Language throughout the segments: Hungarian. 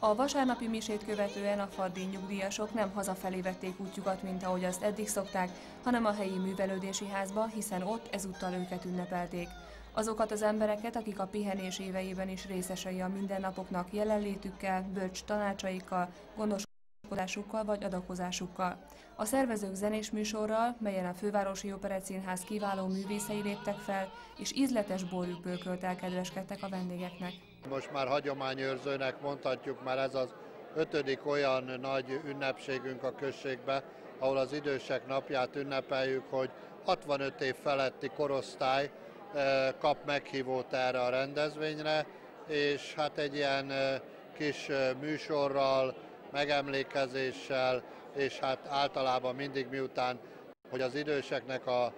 A vasárnapi misét követően a faddi nyugdíjasok nem hazafelé vették útjukat, mint ahogy azt eddig szokták, hanem a helyi művelődési házba, hiszen ott ezúttal őket ünnepelték. Azokat az embereket, akik a pihenés éveiben is részesei a mindennapoknak jelenlétükkel, bölcs tanácsaikkal, gondoskodásukkal vagy adakozásukkal. A szervezők zenés műsorral, melyen a Fővárosi Operettszínház kiváló művészei léptek fel, és ízletes borjukből elkedveskedtek a vendégeknek. Most már hagyományőrzőnek mondhatjuk, már ez az 5. olyan nagy ünnepségünk a községben, ahol az idősek napját ünnepeljük, hogy 65 év feletti korosztály kap meghívót erre a rendezvényre, és hát egy ilyen kis műsorral, megemlékezéssel, és hát általában mindig miután, hogy az időseknek a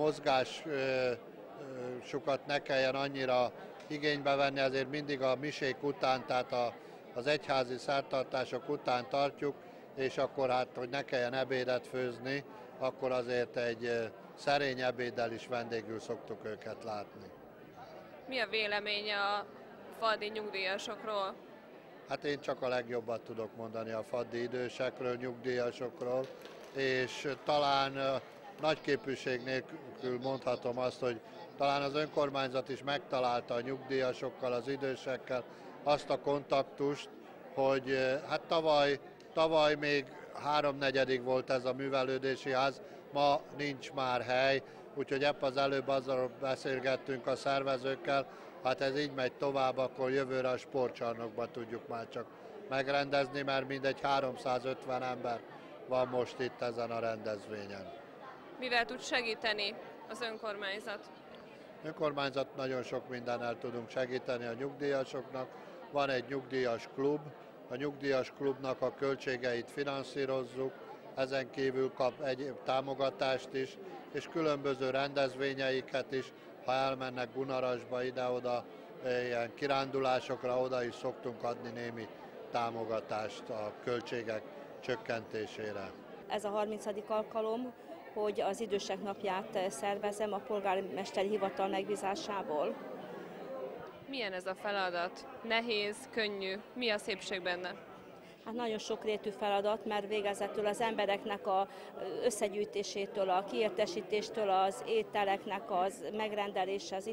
mozgásukat ne kelljen annyira igénybe venni, ezért mindig a misék után, tehát az egyházi szertartások után tartjuk, és akkor hát, hogy ne kelljen ebédet főzni, akkor azért egy szerény ebéddel is vendégül szoktuk őket látni. Mi a véleménye a faddi nyugdíjasokról? Hát én csak a legjobbat tudok mondani a faddi idősekről, nyugdíjasokról, és talán nagy képűség nélkül mondhatom azt, hogy talán az önkormányzat is megtalálta a nyugdíjasokkal, az idősekkel azt a kontaktust, hogy hát tavaly még 3/4 volt ez a művelődési ház, ma nincs már hely, úgyhogy épp az előbb azzal beszélgettünk a szervezőkkel, hát ez így megy tovább, akkor jövőre a sportcsarnokban tudjuk már csak megrendezni, mert mindegy 350 ember van most itt ezen a rendezvényen. Mivel tud segíteni az önkormányzat? Önkormányzat nagyon sok mindennel tudunk segíteni a nyugdíjasoknak. Van egy nyugdíjas klub, a nyugdíjas klubnak a költségeit finanszírozzuk, ezen kívül kap egyéb támogatást is, és különböző rendezvényeiket is, ha elmennek Gunarasba, ide-oda, ilyen kirándulásokra, oda is szoktunk adni némi támogatást a költségek csökkentésére. Ez a 30. alkalom, hogy az idősek napját szervezem a polgármesteri hivatal megbízásából. Milyen ez a feladat? Nehéz, könnyű? Mi a szépség benne? Hát nagyon sokrétű feladat, mert végezetül az embereknek az összegyűjtésétől, a kiértesítéstől, az ételeknek az megrendelése, az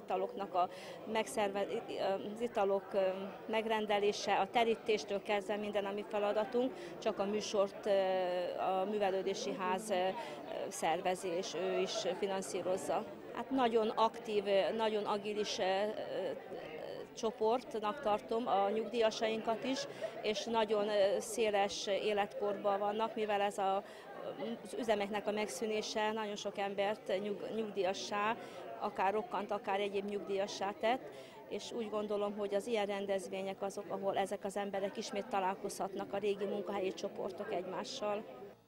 italok megrendelése, a terítéstől kezdve minden a mi feladatunk, csak a műsort a művelődési ház szervezi, és ő is finanszírozza. Hát nagyon aktív, nagyon agilis csoportnak tartom a nyugdíjasainkat is, és nagyon széles életkorban vannak, mivel ez az üzemeknek a megszűnése nagyon sok embert nyugdíjassá, akár rokkant, akár egyéb nyugdíjassá tett, és úgy gondolom, hogy az ilyen rendezvények azok, ahol ezek az emberek ismét találkozhatnak, a régi munkahelyi csoportok egymással.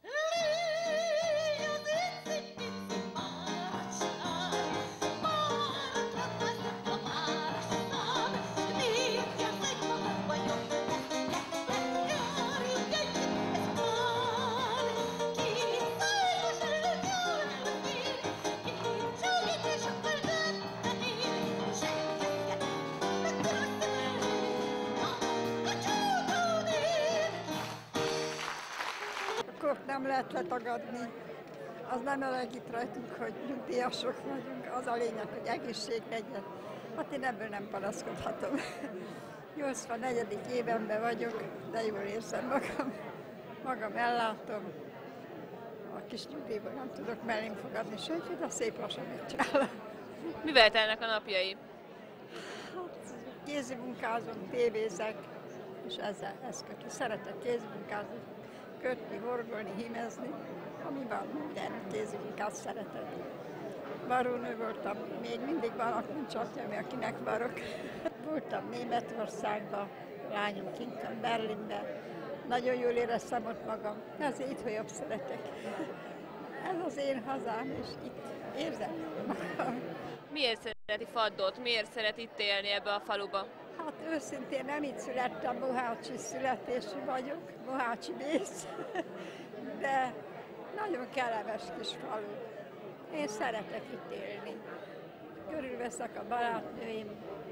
Nem lehet letagadni, az nem elegít rajtunk, hogy nyugdíjasok vagyunk, az a lényeg, hogy egészség legyen. Hát én ebből nem panaszkodhatom. 84. évenben vagyok, de jól érzem magam ellátom. A kis nyugdíjból nem tudok mellém fogadni senki, de szép lassan megcsinálom. Mivel telnek a napjai? Hát, kézi munkázom, tévézek, és ez kötő. Szeretek kézmunkázni, kötni, horgolni, hímezni, ami van, minden kézmunkát szeretek. Barónő voltam, még mindig vannak, nincs atyám, akinek varok. Voltam Németországban, lányom kint van Berlinben, nagyon jól éreztem ott magam, ezért itthon jobb szeretek. Ez az én hazám, és itt érzem magam. Miért szereti Faddot? Miért szeret itt élni ebbe a faluba? Hát őszintén nem itt születtem, mohácsi születésű vagyok, mohácsi mész, de nagyon kellemes kis falu. Én szeretek itt élni. Körülveszek a barátnőim,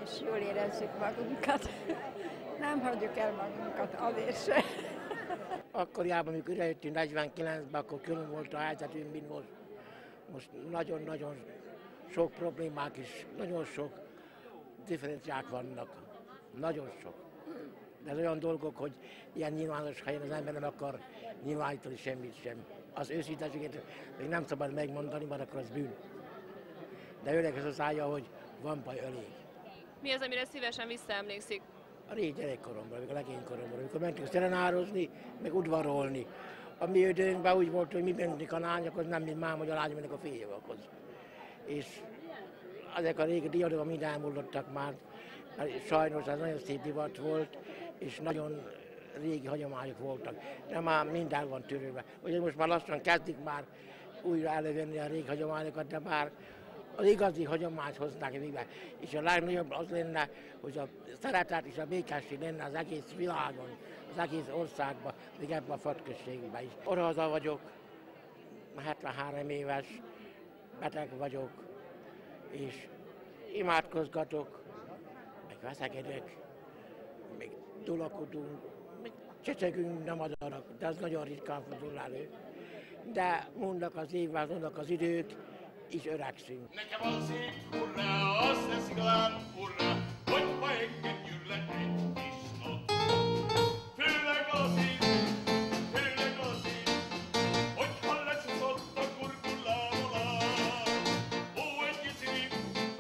és jól érezzük magunkat. Nem hagyjuk el magunkat azért se. Akkoriában, amikor idejöttünk 49-ben, akkor külön volt a helyzetünk, mint most. Most nagyon-nagyon sok problémák is, nagyon sok differenciák vannak. Nagyon sok. De ez olyan dolgok, hogy ilyen nyilvános helyen az ember nem akar nyilvánítani semmit sem. Az őszínteséget még nem szabad megmondani, mert akkor az bűn. De őnek ez az állja, hogy van baj elég. Mi az, amire szívesen visszaemlékszik? A régi gyerekkoromban, a legénykoromban, amikor mentünk szerenározni, meg udvarolni. A mi időnkben úgy volt, hogy mi mentünk a lányokhoz, nem mint már, hogy a lányok mennek a férjevakhoz. És ezek a régi diadalmak mind elmúlottak már, mert sajnos ez nagyon szép divat volt, és nagyon régi hagyományok voltak. De már minden van törölve. Ugye most már lassan kezdik már újra elővenni a régi hagyományokat, de már az igazi hagyományt hoznák végbe. És a legnagyobb az lenne, hogy a szeretet és a békesség lenne az egész világon, az egész országban, még ebben a Fatközségben is. Odahaza vagyok, 73 éves, beteg vagyok, és imádkozgatok, meg veszekedek, még tulakodunk, még csecegünk, nem adanak, de ez nagyon ritkán fordul elő. De mondnak az évvel, mondnak az idők, és öregszünk. Nekem az szép hurrá, az lesz igazán hurrá, hogyha engedjük le egy kis nap. Főleg azért, hogyha lecsúszott a kurkullámolá. Ó, egy kicsi,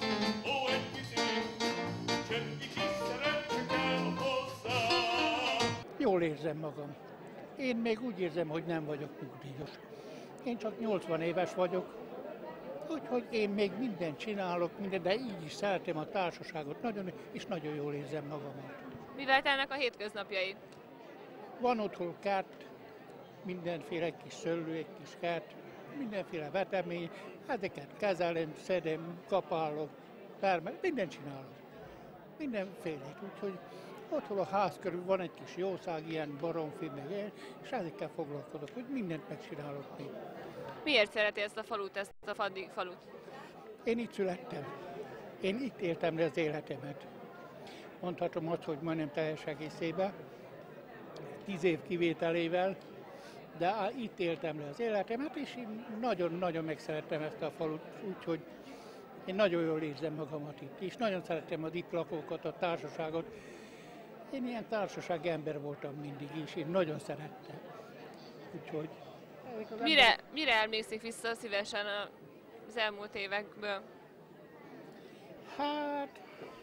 csöndi kis szerencse kell hozzá. Jól érzem magam. Én még úgy érzem, hogy nem vagyok nyugdíjas. Én csak 80 éves vagyok, úgyhogy én még mindent csinálok, de így is szeretem a társaságot nagyon, és nagyon jól érzem magamat. Mivel telnek a hétköznapjai? Van otthon kert, mindenféle kis szőlő, egy kis kert, mindenféle vetemény, ezeket kezelem, szedem, kapálok, mindent csinálok. Mindenfélét, úgyhogy otthon a ház körül van egy kis jószág, ilyen baromfi, meg ilyen, és ezekkel foglalkozok, hogy mindent megcsinálok még. Miért szereti ezt a falut, ezt a Faddi falut? Én itt születtem. Én itt éltem le az életemet. Mondhatom azt, hogy majdnem teljes egészében, 10 év kivételével, de itt éltem le az életemet, és én nagyon-nagyon megszerettem ezt a falut, úgyhogy én nagyon jól érzem magamat itt, és nagyon szeretem az itt lakókat, a társaságot. Én ilyen társasági ember voltam mindig is, én nagyon szerettem. Úgyhogy Mire emlékszik vissza szívesen az elmúlt évekből? Hát,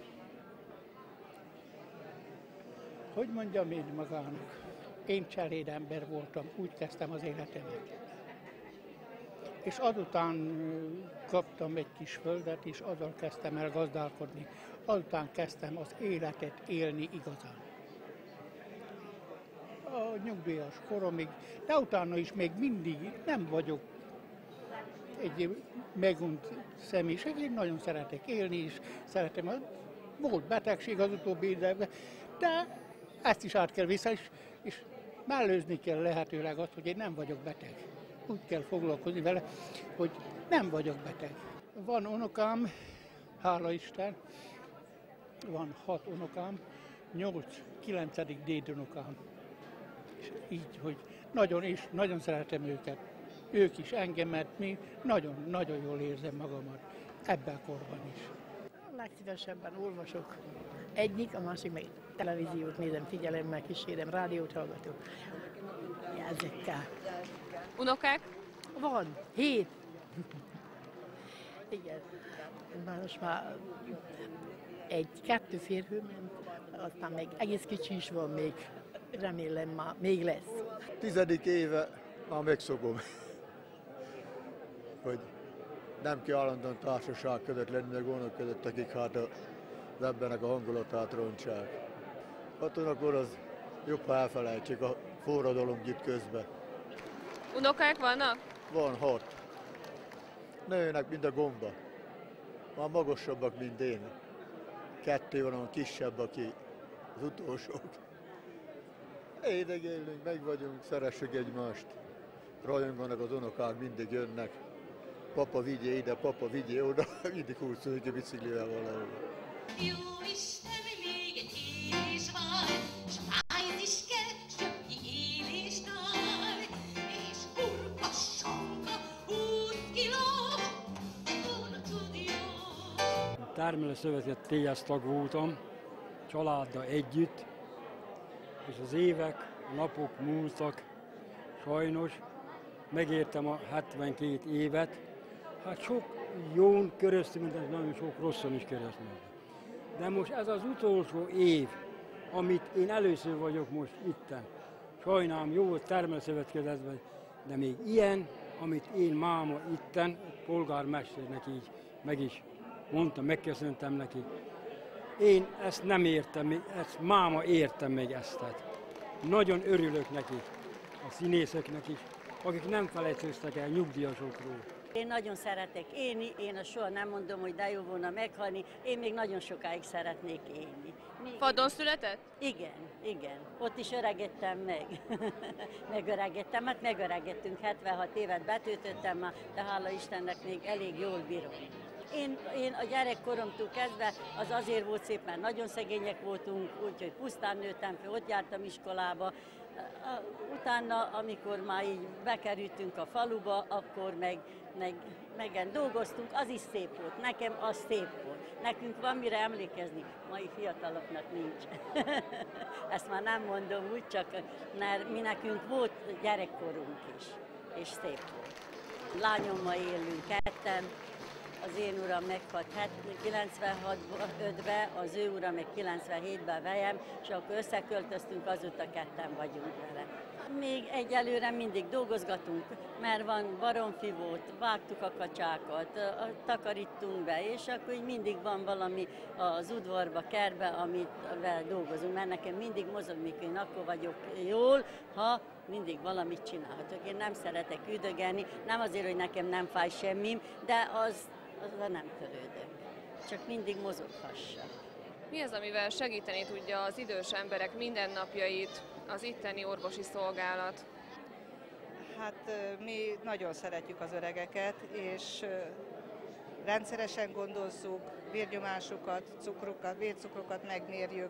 hogy mondjam én magának, én cselédember voltam, úgy kezdtem az életemet. És azután kaptam egy kis földet, és azzal kezdtem el gazdálkodni. Azután kezdtem az életet élni igazán. A nyugdíjas koromig, de utána is még mindig nem vagyok egy megunt személyiség. Én nagyon szeretek élni, és szeretem. Volt betegség az utóbbi időben, de ezt is át kell vissza, és mellőzni kell lehetőleg azt, hogy én nem vagyok beteg. Úgy kell foglalkozni vele, hogy nem vagyok beteg. Van unokám, hála Isten, van 6 unokám, 8-9. dédunokám. És így, hogy nagyon szeretem őket. Ők is engemet, mi nagyon jól érzem magamat ebben a korban is. Legszívesebben olvasok egyik, a másik meg televíziót nézem, figyelemmel kísérem, rádiót hallgatok. Ezekkel. Unokák? Van, 7. Igen. Most már 1-2 férfő ment, aztán még egész kicsi is van még, remélem már még lesz. 10. éve már megszokom, hogy nem kell állandóan társaság között lenni, meg olyanok között, akik hát az embernek a hangulatát rontsák. Akkor az jobb, ha elfelejtsék a forradalom itt közben. Unokák vannak? Van 6. Nőnek, mint a gomba. Már magasabbak, mint én. 2 van, a kisebb, aki az utolsók. Édegélünk, meg vagyunk, szeressük egymást. Rajonganak az unokák, mindig jönnek. Papa vigyél ide, papa vigyél oda, mindig húzunk a biciklivel valahol. Jó is termelőszövetkezet TS tag voltam, családdal együtt, és az évek, a napok múltak, sajnos megértem a 72 évet, hát sok jón köröztünk, de nagyon sok rosszon is keresztül. De most ez az utolsó év, amit én először vagyok most itten. Sajnálom, jó volt termelőszövetkezetben, de még ilyen, amit én máma itten, polgármesternek így meg is mondtam, megköszöntem neki. Én ezt nem értem, ezt máma értem meg ezt. Nagyon örülök neki, a színészeknek is, akik nem felejtőztek el nyugdíjasokról. Én nagyon szeretek élni, én soha nem mondom, hogy de jó volna meghalni, én még nagyon sokáig szeretnék élni. Fadon született? Igen. Ott is öregedtem meg. Megöregedtem, hát megöregettünk, 76 évet betöltöttem már, de hála Istennek még elég jól bírom. Én a gyerekkoromtól kezdve az azért volt szép, mert nagyon szegények voltunk, úgyhogy pusztán nőttem fel, ott jártam iskolába. Utána, amikor már így bekerültünk a faluba, akkor meg dolgoztunk, az is szép volt, nekem az szép volt. Nekünk van mire emlékezni, mai fiataloknak nincs. Ezt már nem mondom úgy, csak mert mi nekünk volt gyerekkorunk is, és szép volt. Lányommal élünk ketten, az én uram meghalt 95-ben, az ő ura meg 97-ben velem, és akkor összeköltöztünk, azóta ketten vagyunk vele. Még egyelőre mindig dolgozgatunk, mert van baromfi volt, vágtuk a kacsákat, takarítunk be, és akkor így mindig van valami az udvarba, kertbe, amit dolgozunk, mert nekem mindig mozog, mikor én akkor vagyok jól, ha mindig valamit csinálhatok. Én nem szeretek üdögelni, nem azért, hogy nekem nem fáj semmim, de azzal nem törődök. Csak mindig mozoghassak. Mi az, amivel segíteni tudja az idős emberek mindennapjait az itteni orvosi szolgálat? Hát mi nagyon szeretjük az öregeket, és rendszeresen gondozzuk, vérnyomásukat, cukrukat, vércukrokat megmérjük,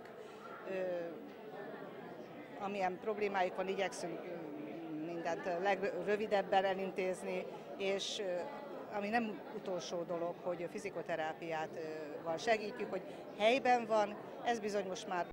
amilyen problémájuk van, igyekszünk mindent legrövidebben elintézni, és ami nem utolsó dolog, hogy a fizikoterápiával segítjük, hogy helyben van, ez bizony most már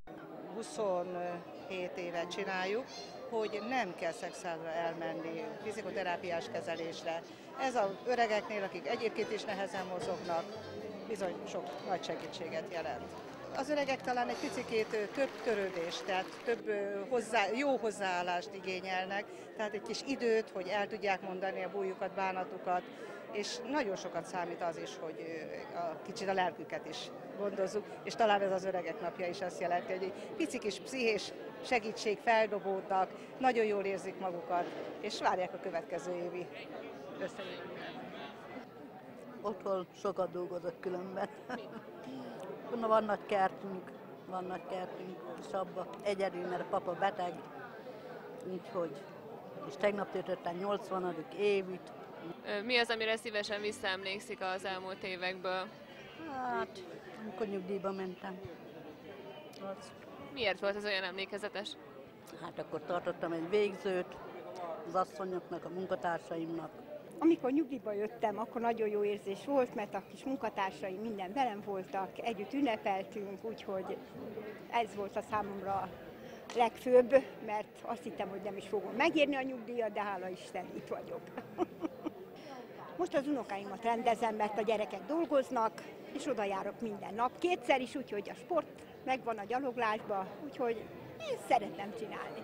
27 évet csináljuk, hogy nem kell szexárra elmenni fizikoterápiás kezelésre. Ez az öregeknél, akik egyébként is nehezen mozognak, bizony sok nagy segítséget jelent. Az öregek talán egy picikét több törődést, tehát több jó hozzáállást igényelnek, tehát egy kis időt, hogy el tudják mondani a bújukat, bánatukat, és nagyon sokat számít az is, hogy kicsit a lelküket is gondozzuk, és talán ez az öregek napja is azt jelenti, hogy egy pici kis pszichés segítség, feldobódnak, nagyon jól érzik magukat, és várják a következő évi összejöttünket. Otthon sokat dolgozok különben. Van nagy kertünk, és abban egyedül, mert a papa beteg, úgyhogy, és tegnap töltöttem 80. évit. Mi az, amire szívesen visszaemlékszik az elmúlt évekből? Hát, amikor nyugdíjba mentem. Miért volt ez olyan emlékezetes? Hát akkor tartottam egy végzőt az asszonyoknak, a munkatársaimnak. Amikor nyugdíjba jöttem, akkor nagyon jó érzés volt, mert a kis munkatársaim minden velem voltak, együtt ünnepeltünk, úgyhogy ez volt a számomra legfőbb, mert azt hittem, hogy nem is fogom megérni a nyugdíjat, de hála Isten, itt vagyok. Most az unokáimat rendezem, mert a gyerekek dolgoznak, és oda járok minden nap, kétszer is, úgyhogy a sport megvan a gyaloglásba, úgyhogy én szeretem csinálni.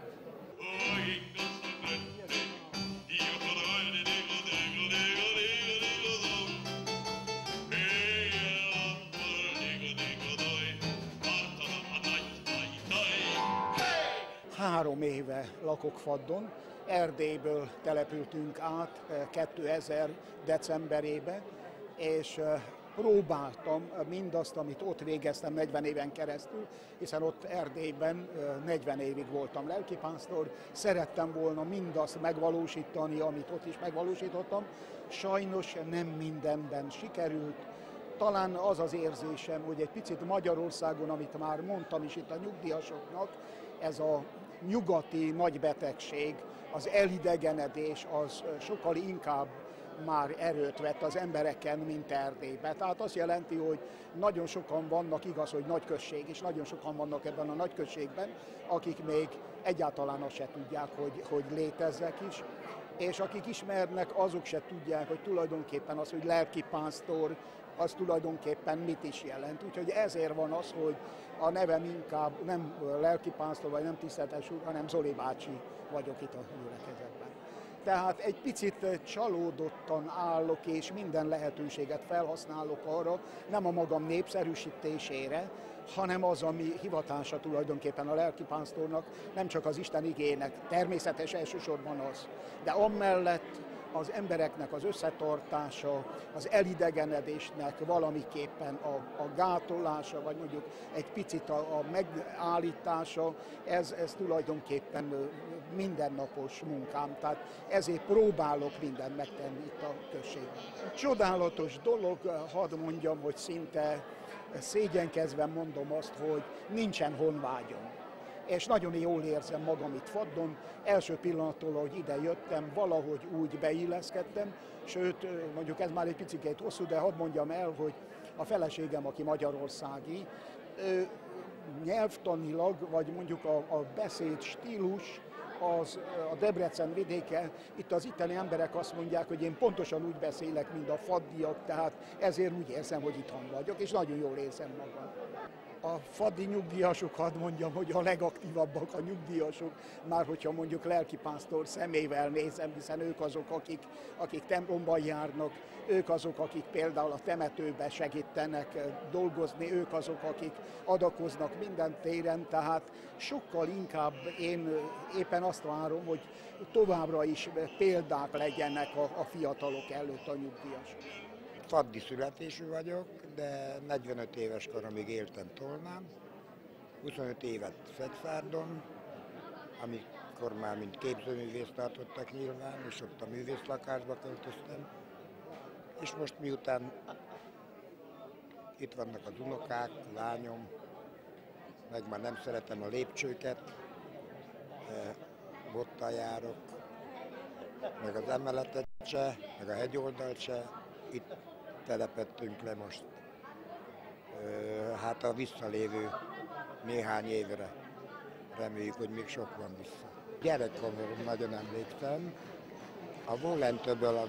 Három éve lakok Faddon, Erdélyből települtünk át 2000 decemberébe, és próbáltam mindazt, amit ott végeztem 40 éven keresztül, hiszen ott Erdélyben 40 évig voltam lelkipásztor, szerettem volna mindazt megvalósítani, amit ott is megvalósítottam. Sajnos nem mindenben sikerült. Talán az az érzésem, hogy egy picit Magyarországon, amit már mondtam is itt a nyugdíjasoknak, ez a nyugati nagybetegség, az elidegenedés az sokkal inkább már erőt vett az embereken, mint Erdélyben. Tehát azt jelenti, hogy nagyon sokan vannak, igaz, hogy nagyközség, és nagyon sokan vannak ebben a nagyközségben, akik még egyáltalán azt se tudják, hogy létezzek is, és akik ismernek, azok se tudják, hogy tulajdonképpen az, hogy lelkipásztor, az tulajdonképpen mit is jelent. Úgyhogy ezért van az, hogy a nevem inkább nem lelkipásztor, vagy nem tiszteletes úr, hanem Zoli bácsi vagyok itt a gyülekezetben. Tehát egy picit csalódottan állok, és minden lehetőséget felhasználok arra, nem a magam népszerűsítésére, hanem az, ami hivatása tulajdonképpen a lelkipásztornak, nem csak az Isten igének, természetes elsősorban az, de amellett az embereknek az összetartása, az elidegenedésnek valamiképpen a gátolása, vagy mondjuk egy picit a megállítása, ez tulajdonképpen mindennapos munkám, tehát ezért próbálok mindent megtenni itt a községben. Csodálatos dolog, hadd mondjam, hogy szinte szégyenkezve mondom azt, hogy nincsen honvágyom. És nagyon jól érzem magam itt Faddon. Első pillanattól, hogy ide jöttem, valahogy úgy beilleszkedtem, sőt, mondjuk ez már egy picit hosszú, de hadd mondjam el, hogy a feleségem, aki magyarországi, nyelvtanilag, vagy mondjuk a beszéd stílus, az a Debrecen vidéke, itt az itteni emberek azt mondják, hogy én pontosan úgy beszélek, mint a faddiak, tehát ezért úgy érzem, hogy itthon vagyok, és nagyon jól érzem magam. A faddi nyugdíjasok, hadd mondjam, hogy a legaktívabbak a nyugdíjasok, már hogyha mondjuk lelkipásztor szemével nézem, hiszen ők azok, akik templomban járnak, ők azok, akik például a temetőbe segítenek dolgozni, ők azok, akik adakoznak minden téren, tehát sokkal inkább én éppen azt várom, hogy továbbra is példák legyenek a fiatalok előtt a nyugdíjasok. Faddi születésű vagyok, de 45 éves koromig éltem Tolnán, 25 évet Szexárdon, amikor már mint képzőművész tartottak nyilván, és ott a művészlakásba költöztem. És most miután itt vannak az unokák, lányom, meg már nem szeretem a lépcsőket, bottal járok, meg az emeletet se, meg a hegyoldalt se, itt telepettünk le most, hát a visszalévő néhány évre. Reméljük, hogy még sok van vissza. Gyerekkorom nagyon emlékszem. A Vólentőből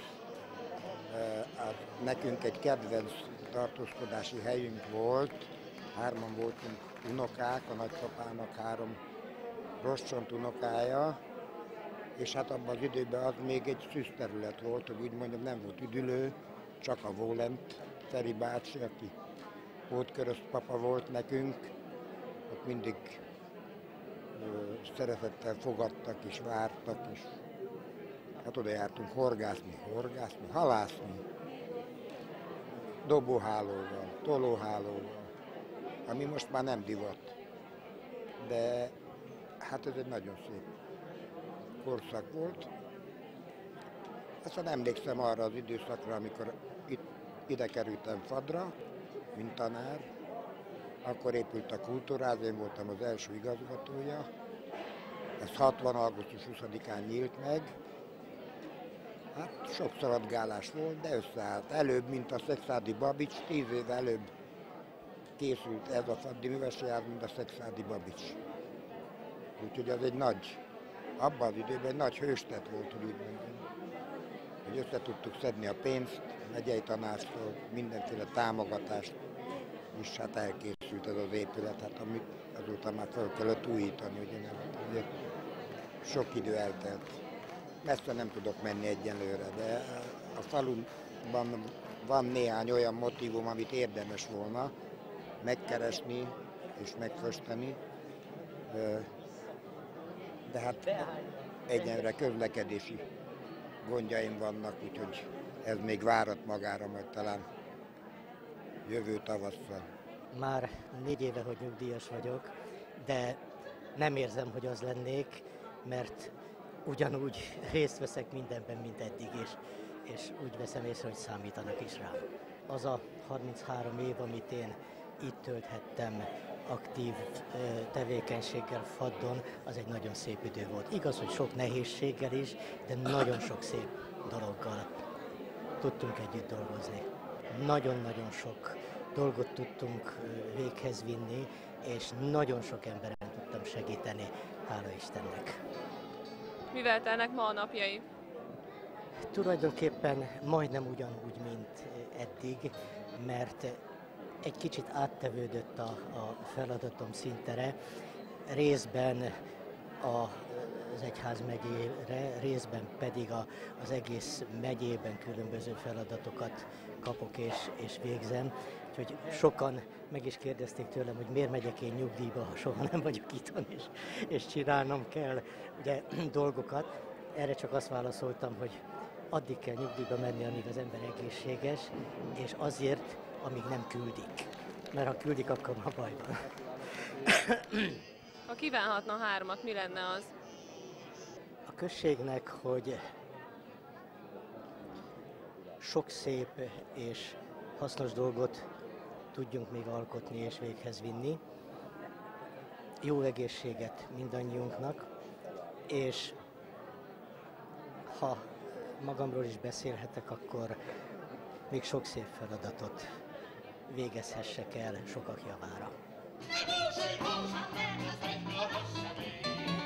nekünk egy kedvenc tartózkodási helyünk volt. Hárman voltunk unokák, a nagypapának 3 rosszont unokája, és hát abban az időben az még egy szűz terület volt, hogy úgy mondjam, nem volt üdülő, csak a Vólent Feri bácsi, aki pótkörözpapa volt nekünk, ott mindig szeretettel fogadtak és vártak, és hát oda jártunk horgászni, halászni, dobóhálóval, tolóhálóval, ami most már nem divat, de hát ez egy nagyon szép korszak volt. Aztán emlékszem arra az időszakra, amikor ide kerültem Fadra, mint tanár, akkor épült a kultúráz, én voltam az első igazgatója. Ez 60. augusztus 20-án nyílt meg. Hát sok szaladgálás volt, de összeállt. Előbb, mint a Szexádi Babics, 10 év előbb készült ez a Faddi Művesőház, mint a Szexádi Babics. Úgyhogy az egy nagy, abban az időben egy nagy hőstett volt, hogy úgy mondjam. Hogy össze tudtuk szedni a pénzt, a megyei tanácstól, mindenféle támogatást, és hát elkészült ez az épület, hát amit azóta már fel kellett újítani, ugye nem, azért sok idő eltelt. Messze nem tudok menni egyenlőre, de a faluban van néhány olyan motívum, amit érdemes volna megkeresni és megfesteni, de hát egyenre közlekedési gondjaim vannak, úgyhogy ez még várat magára, majd talán jövő tavasszal. Már 4 éve, hogy nyugdíjas vagyok, de nem érzem, hogy az lennék, mert ugyanúgy részt veszek mindenben, mint eddig, és úgy veszem észre, hogy számítanak is rám. Az a 33 év, amit én itt tölthettem aktív tevékenységgel Faddon, az egy nagyon szép idő volt. Igaz, hogy sok nehézséggel is, de nagyon sok szép dologgal tudtunk együtt dolgozni. Nagyon-nagyon sok dolgot tudtunk véghez vinni, és nagyon sok emberen tudtam segíteni, hála Istennek. Mivel telnek ma a napjai? Tulajdonképpen majdnem ugyanúgy, mint eddig, mert egy kicsit áttevődött a feladatom szintere, részben az egyház megyére, részben pedig az egész megyében különböző feladatokat kapok és végzem. Úgyhogy sokan meg is kérdezték tőlem, hogy miért megyek én nyugdíjba, ha soha nem vagyok itthon, és csinálnom kell ugye, dolgokat. Erre csak azt válaszoltam, hogy addig kell nyugdíjba menni, amíg az ember egészséges, és azért, amíg nem küldik. Mert ha küldik, akkor már baj van. Ha kívánhatna 3-at, mi lenne az? A községnek, hogy sok szép és hasznos dolgot tudjunk még alkotni és véghez vinni. Jó egészséget mindannyiunknak, és ha magamról is beszélhetek, akkor még sok szép feladatot végezhessek el sokak javára.